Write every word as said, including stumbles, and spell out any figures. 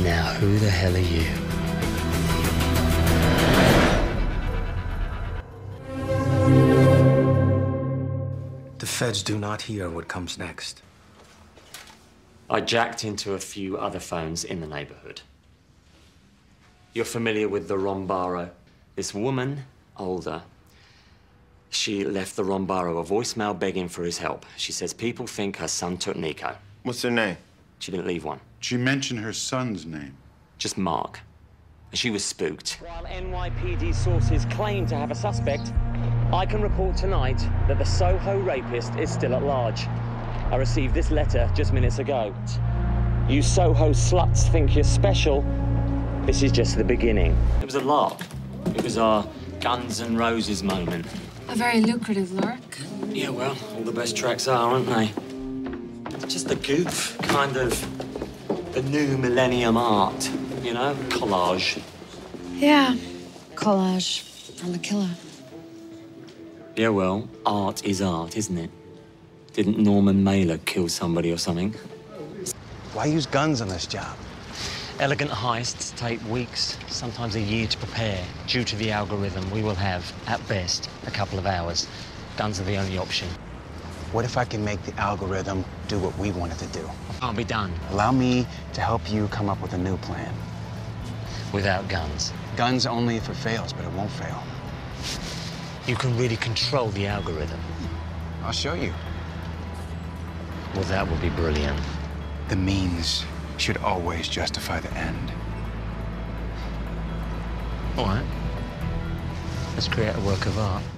Now, who the hell are you? The feds do not hear what comes next. I jacked into a few other phones in the neighborhood. You're familiar with the Rombaro? This woman, older, she left the Rombaro a voicemail begging for his help. She says people think her son took Nico. What's her name? She didn't leave one. She mentioned her son's name. Just Mark. She was spooked. While N Y P D sources claim to have a suspect, I can report tonight that the Soho rapist is still at large. I received this letter just minutes ago. You Soho sluts think you're special. This is just the beginning. It was a lark. It was our Guns N' Roses moment. A very lucrative lark. Yeah, well, all the best tracks are, aren't they? It's just the goof, kind of the new millennium art, you know? Collage. Yeah, collage. I'm a killer. Yeah, well, art is art, isn't it? Didn't Norman Mailer kill somebody or something? Why use guns on this job? Elegant heists take weeks, sometimes a year to prepare. Due to the algorithm, we will have, at best, a couple of hours. Guns are the only option. What if I can make the algorithm do what we want it to do? Can't be done Allow me to help you come up with a new plan. without guns. Guns only if it fails, but it won't fail. You can really control the algorithm. I'll show you. Well, that would be brilliant. The means should always justify the end. All right. Let's create a work of art.